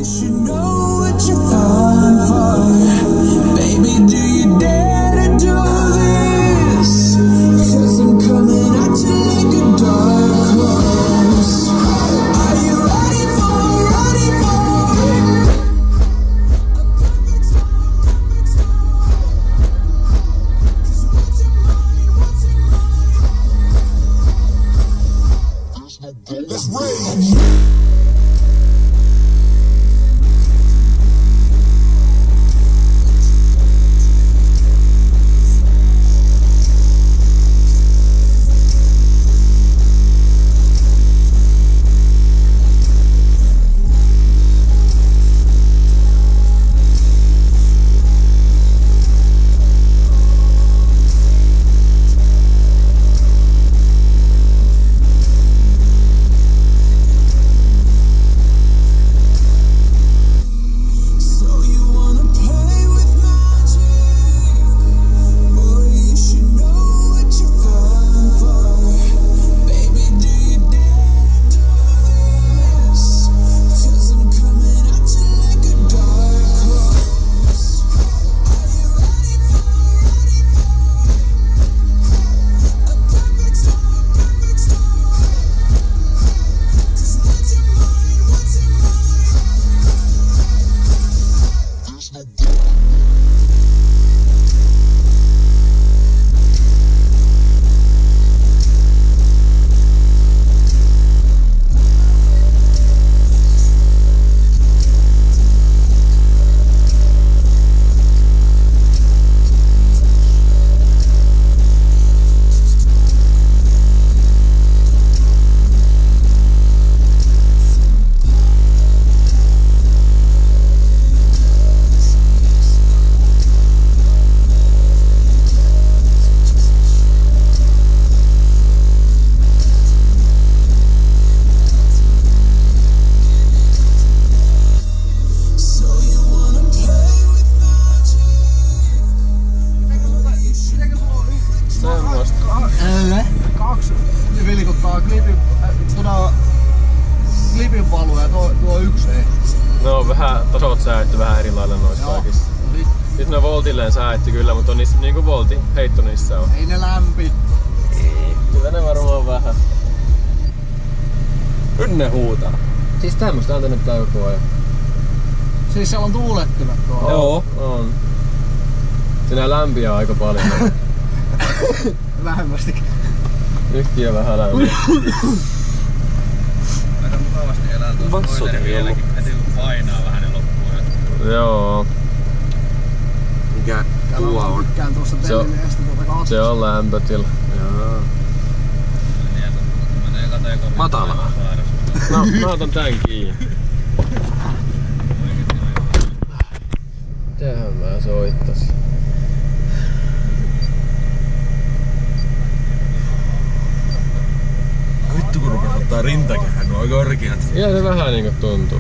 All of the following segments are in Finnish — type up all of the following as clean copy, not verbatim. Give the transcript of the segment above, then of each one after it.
Säädetty vähän eri lailla noissa kaikissa. Nyt ne voltilleen säädetty kyllä, mutta on niissä niinku voltin heitto niissä on. Ei ne lämpi. Ei, kyllä ne varmaan vähän. Nyt ne huutaa. Siis tämmöstä täältä nyt koko ajan. Siis siellä on tuulettimet tuolla. Joo, on. Sinä lämpiää aika paljon. Vähemmästikin. Nytkin on vähän lämpiä. Aika mukavasti elää tuossa spoileri vieläkin. Heti kun painaa vähän niin loppuu. Joo. Mikä tuo on? Se on lämpötila. Joo. Matala. No, mä otan tän kiinni. Mitähän mä soittasin? Vittu kun rupes ottaa rintakehän nuo korkeat. Ihan se vähän niinku tuntuu.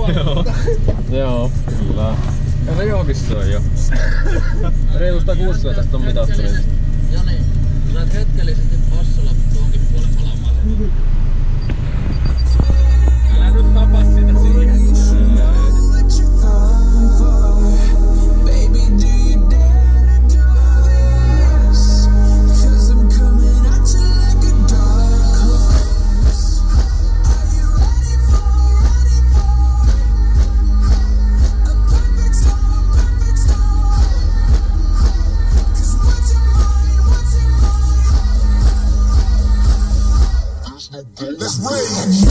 vuotta. Joo, kyllä. Ja se johkissa on jo. Reilu 160 tästä on mitattu. Jani, saat hetkellisesti passolla tuonkin puolen palaamaan. Älä nyt tapa sitä siihen. Let's rage.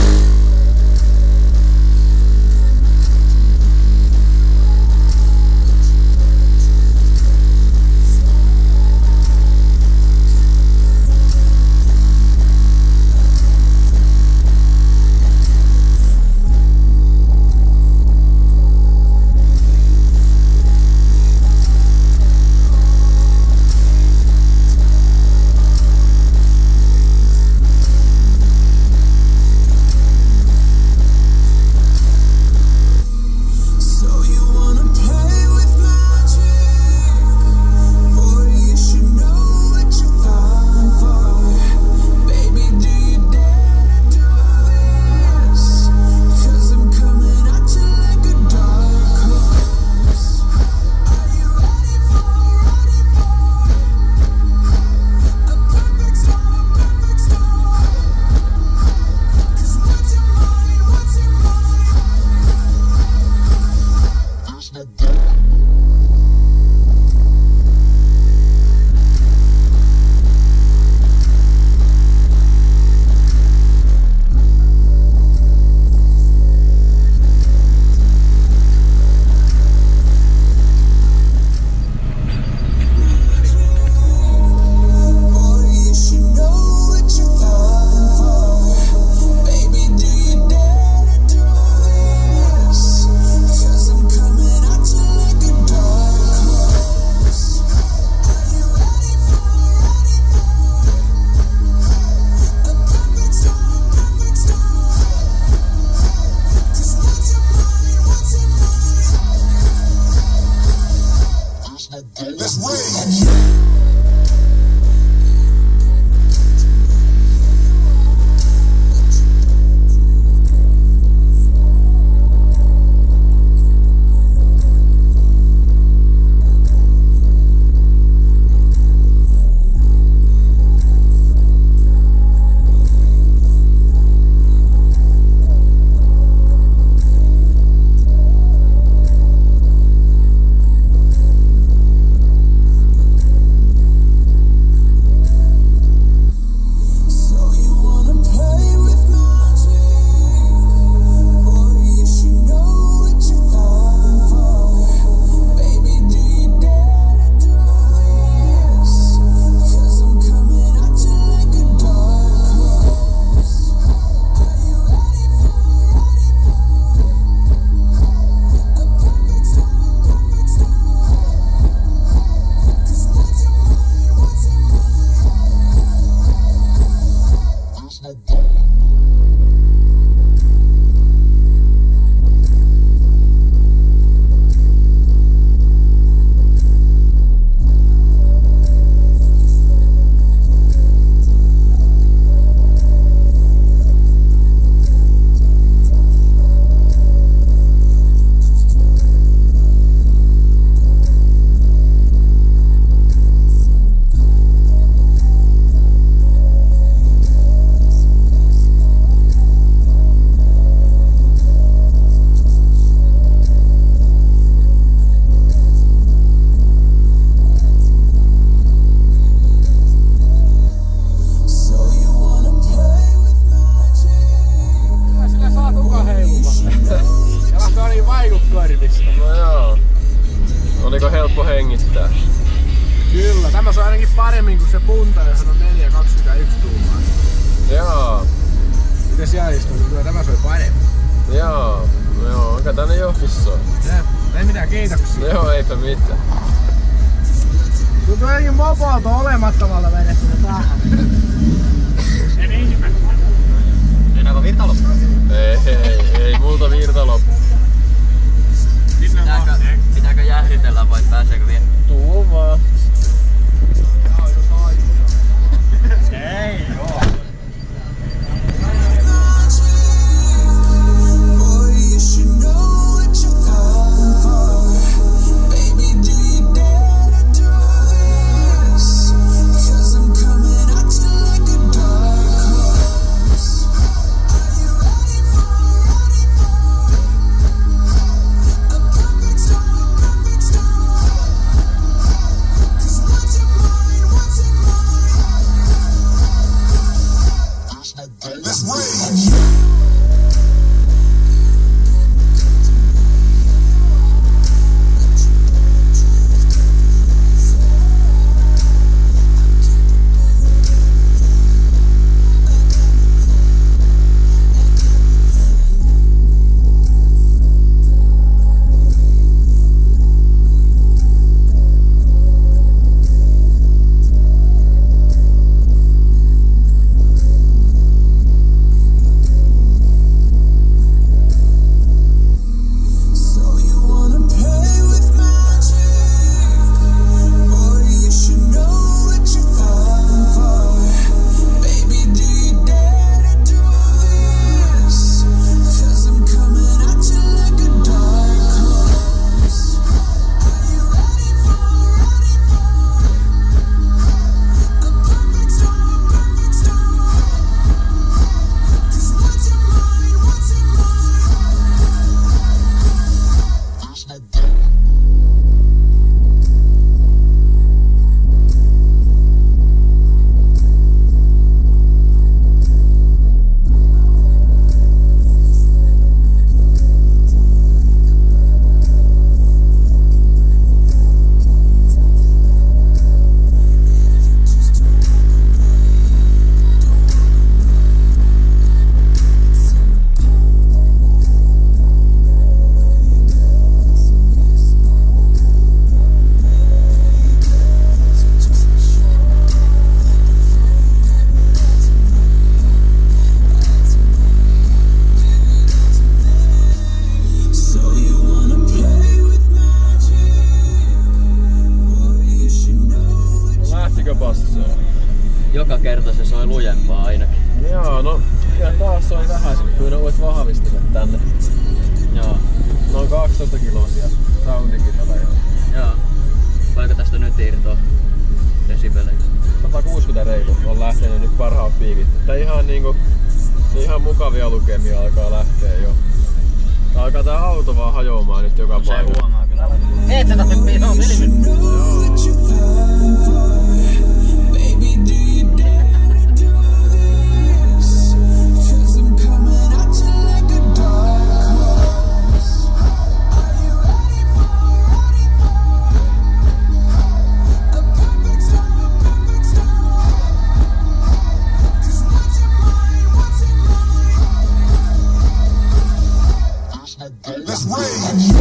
Let's rage. No joo. Oliko helppo hengittää? Kyllä, tämä on ainakin paremmin kuin se punta, johon on 4,21 tuumaa. Joo. Mites jäistä? Kyllä tämä soi paremmin. Joo. Joo, aika tänne johkissa on. Ei mitään kiitoksia. Joo, eipä mitään. Tuntuu jotenkin mopolta olemattomalta mennä sinne päähän. Meinaako virta loppu? Ei multa virta loppu. Pitääkö jähditellä vai pääseekö vielä? Tuu vaan. Ei oo. Let's rage. Joka kerta se soi lujempaa ainakin. Joo, no kyllä taas soi vähän, kyllä ne uudet vahvistimet tänne. Joo. Noin 12 kiloisia soundikitalla jo. Joo. Paljonko tästä nyt irtoa desibeleiksi? 160 reilu on lähtenyt nyt parhaat piikit. Tää ihan mukavia lukemia alkaa lähteä jo. Alkaa tää auto vaan hajoamaan nyt joka paikassa. Se huomaa kyllä. Et sä tahti piisaa filmin? Let's rage.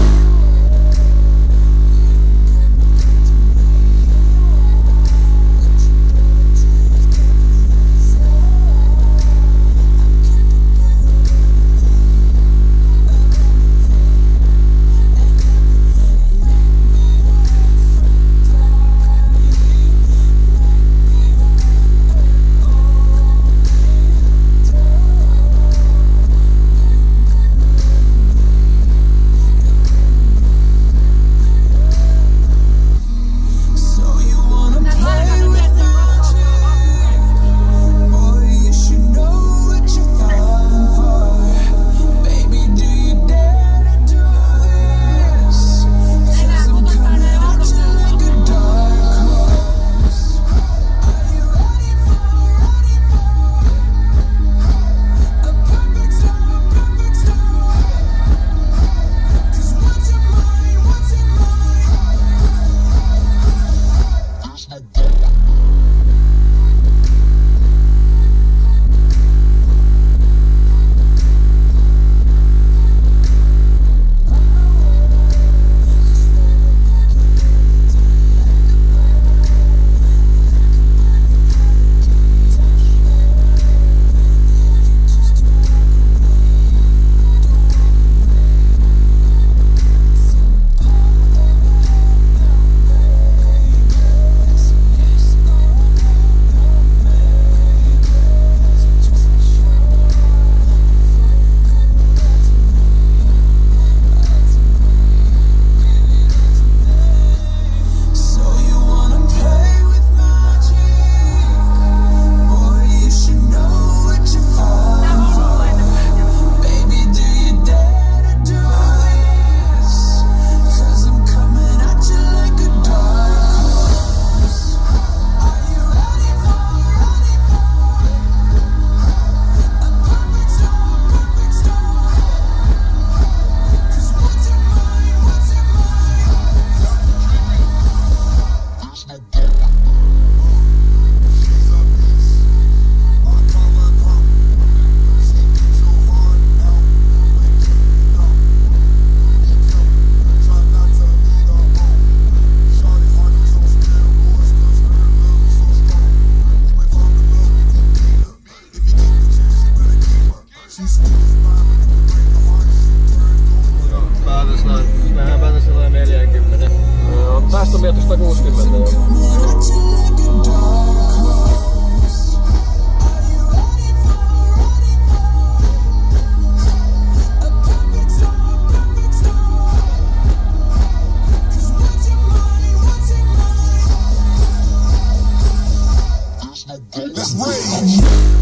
Let's rage.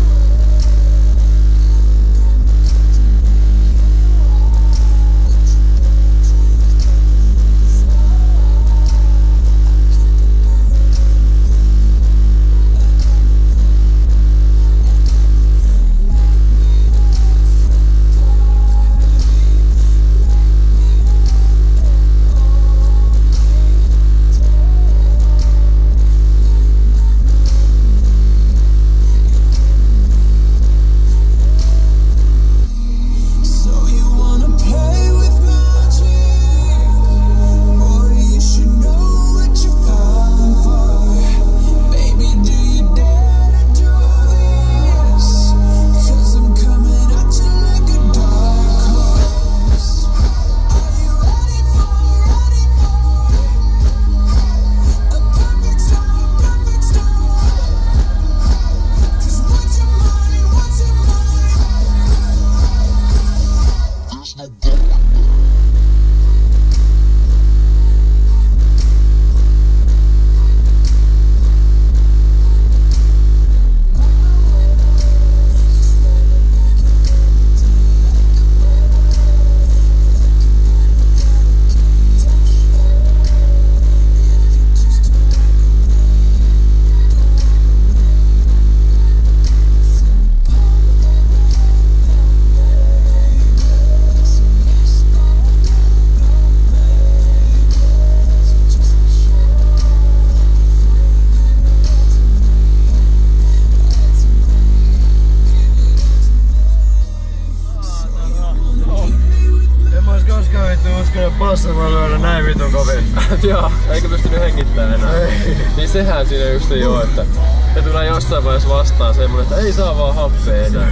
Passa voi lyödä näin vitun kovin. Joo, eikä pystynyt hengittämään enää. Ei. Niin sehän siinä just ei oo, että ne tulee jossain vaiheessa vastaan semmonen, että ei saa vaan happea enää.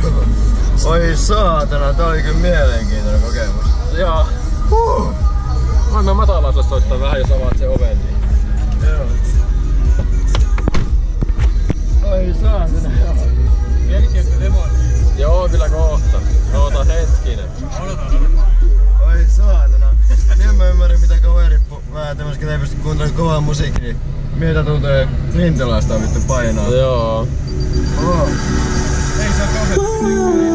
Oi saatana, tää oli kyllä mielenkiintoinen kokemus. Joo. Anna matalasta soittaa vähän, jos avaat sen oven niin. Joo. Oi saatana. Kerkeätkö demoniin? Joo, kyllä kohta. Oota hetkinen. Oi saatana. Niin mä ymmärrän mitä kaveri tämmöset, ketä ei pysty kuuntelemaan kovaa musiikkia, niin mitä tuntee rintalaista vittu painaa. Joo. Oh. Ei se oo kauheesti.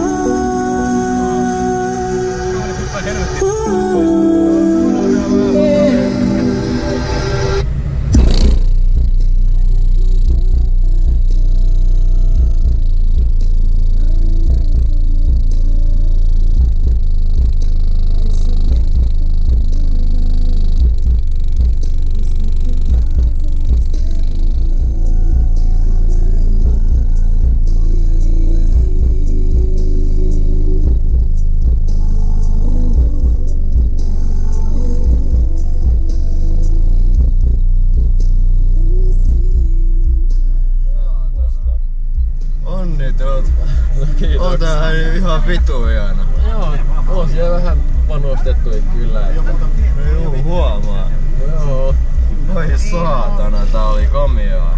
On tää ihan vitu hieno. Joo, on siellä vähän panostettu kyllä. Juu, huomaa. Joo. Oi saatana, tää oli komiaa.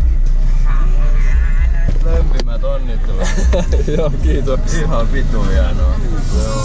Lämpimät onnittelut. Joo, kiitos. Ihan vitu hienoa. Joo.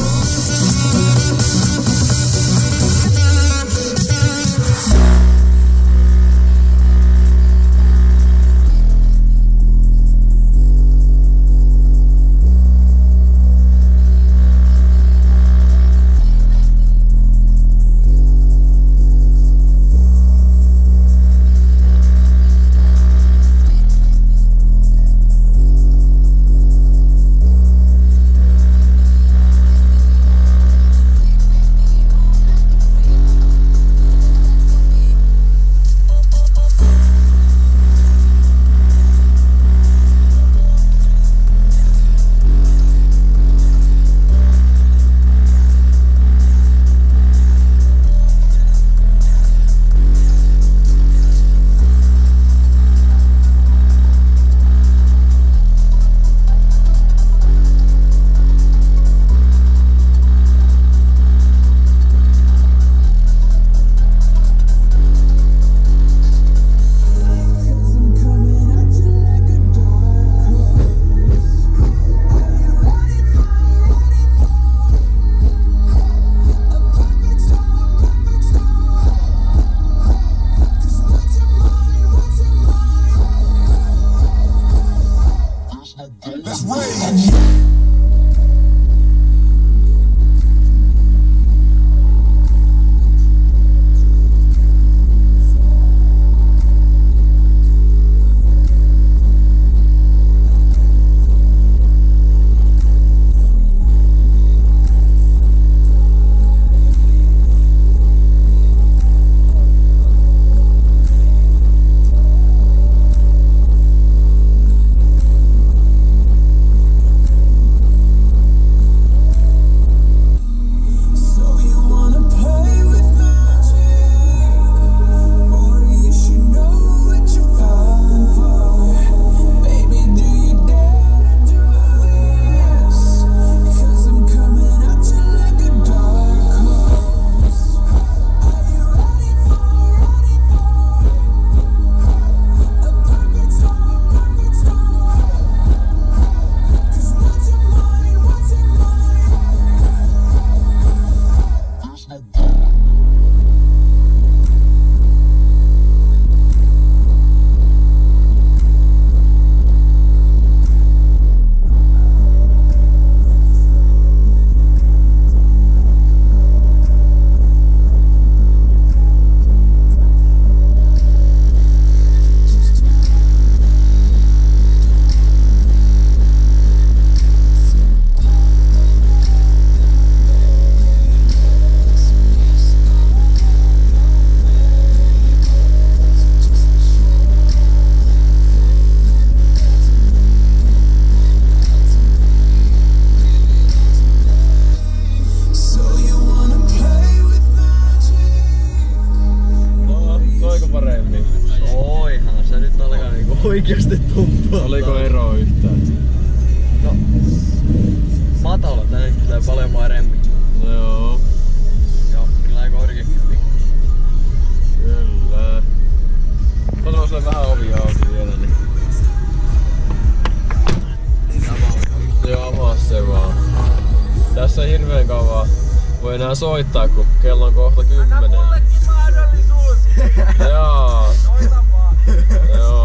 oikeasti tuntuu. Oliko eroa yhtään? No, matala tänne tulee paljon paremmin. Joo. Joo, kyllä aika korkeakin. Kyllä. Otan sulle vähän ovi auki vielä, niin... Joo, avaa se vaan. Tässä ei hirveen kauan voi enää soittaa, kun kello on kohta 10. Anna mullekin mahdollisuus! Joo. Soita vaan! Joo.